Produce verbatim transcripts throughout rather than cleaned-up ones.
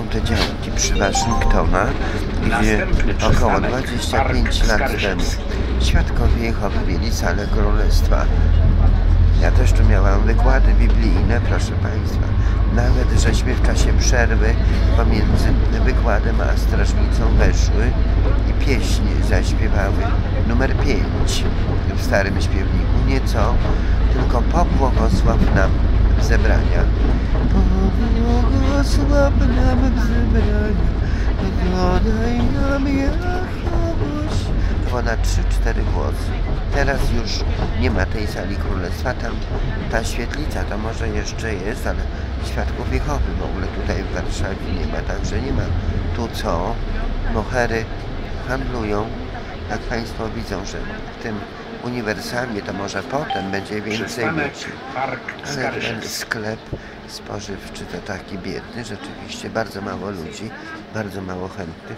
są te działki przy Waszyngtona, gdzie około dwadzieścia pięć lat temu świadkowie Jehowy mieli salę królestwa. Ja też tu miałam wykłady biblijne, proszę Państwa. Nawet żeśmy w czasie przerwy pomiędzy wykładem a strażnicą weszły i pieśni zaśpiewały. Numer pięć w starym śpiewniku. Nie co, tylko pobłogosław nam w zebraniach. Pobłogosław nam w zebraniach, dodaj nam Jachowoś. To było na trzy cztery głosy. Teraz już nie ma tej sali królestwa. Tam ta świetlica to może jeszcze jest, ale świadków Jehowy w ogóle tutaj w Warszawie nie ma. Także nie ma tu co. Mohery handlują. Jak Państwo widzą, że w tym uniwersalnie to może potem będzie więcej ludzi. Ale ten sklep spożywczy to taki biedny, rzeczywiście bardzo mało ludzi, bardzo mało chętnych.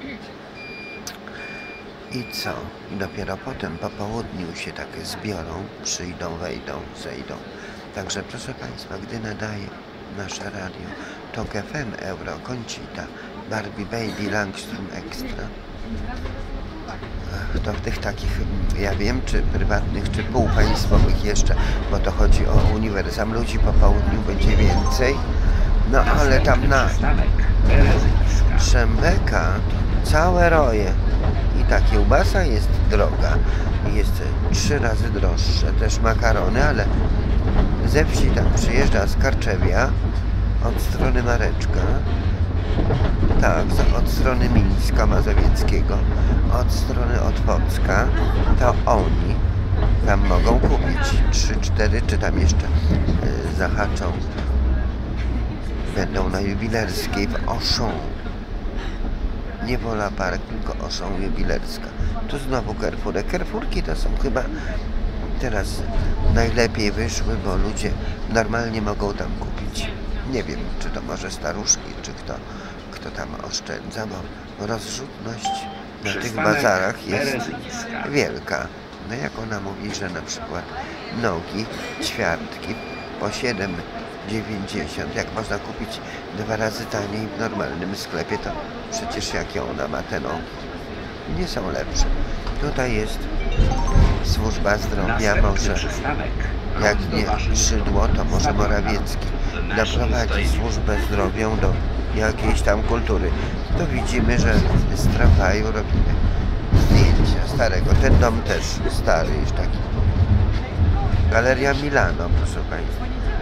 I co? I dopiero potem po południu się takie zbiorą, przyjdą, wejdą, zejdą. Także proszę Państwa, gdy nadaje nasze radio Tok F M, Euro, Conchita, Barbie Baby, Langstrom Extra, to w tych takich, ja wiem, czy prywatnych, czy półpaństwowych jeszcze, bo to chodzi o uniwersam, ludzi po południu będzie więcej. No ale tam na Trzembeka całe roje. I ta kiełbasa jest droga. Jest trzy razy droższe. Też makarony, ale ze wsi tam przyjeżdża z Karczewia od strony Mareczka. Tak, od strony Mińska Mazowieckiego, od strony Otwocka, to oni tam mogą kupić trzy cztery, czy tam jeszcze y, zahaczą. Będą na Jubilerskiej w Auchan. Nie Wola Park, tylko Auchan Jubilerska. Tu znowu Carrefour. Carrefourki to są chyba teraz najlepiej wyszły, bo ludzie normalnie mogą tam kupić. Nie wiem, czy to może staruszki, czy kto, kto tam oszczędza, bo rozrzutność na tych bazarach jest wielka. No jak ona mówi, że na przykład nogi, ćwiartki po siedem dziewięćdziesiąt, jak można kupić dwa razy taniej w normalnym sklepie, to przecież jakie ona ma te nogi? Nie są lepsze. Tutaj jest służba zdrowia, może jak nie Szydło, to może Morawiecki doprowadzi służbę zdrowia do jakiejś tam kultury. To widzimy, że z tramwaju robimy zdjęcia starego. Ten dom też stary już taki. Galeria Milano, proszę Państwa.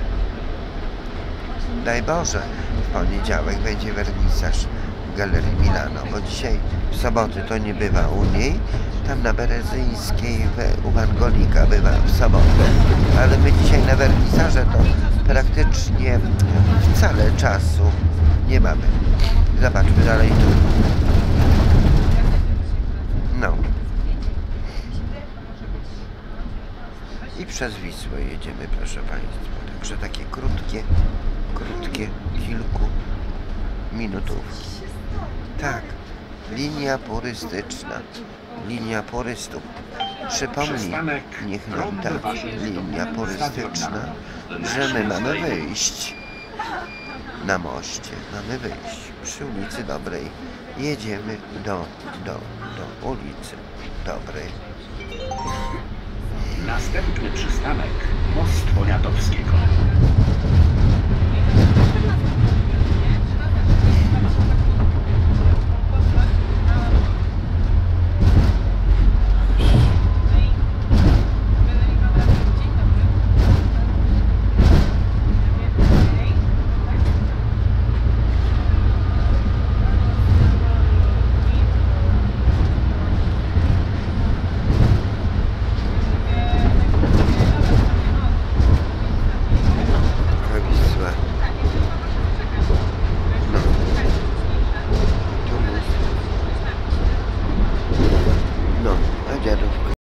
Daj Boże, w poniedziałek będzie wernisaż w Galerii Milano, bo dzisiaj w soboty to nie bywa u niej. Tam na Berezyńskiej u Mangolika bywa w sobotę. Ale my dzisiaj na wernisaże to praktycznie wcale czasu nie mamy. Zobaczmy dalej tu. No. I przez Wisłę jedziemy, proszę Państwa. Także takie krótkie, krótkie, kilku minutówki. Tak, linia turystyczna, linia turystów. Przypomnij, niech nam ta linia turystyczna, że my mamy wyjść na moście, mamy wyjść przy ulicy Dobrej. Jedziemy do, do, do ulicy Dobrej. Następny przystanek Most Poniatowskiego.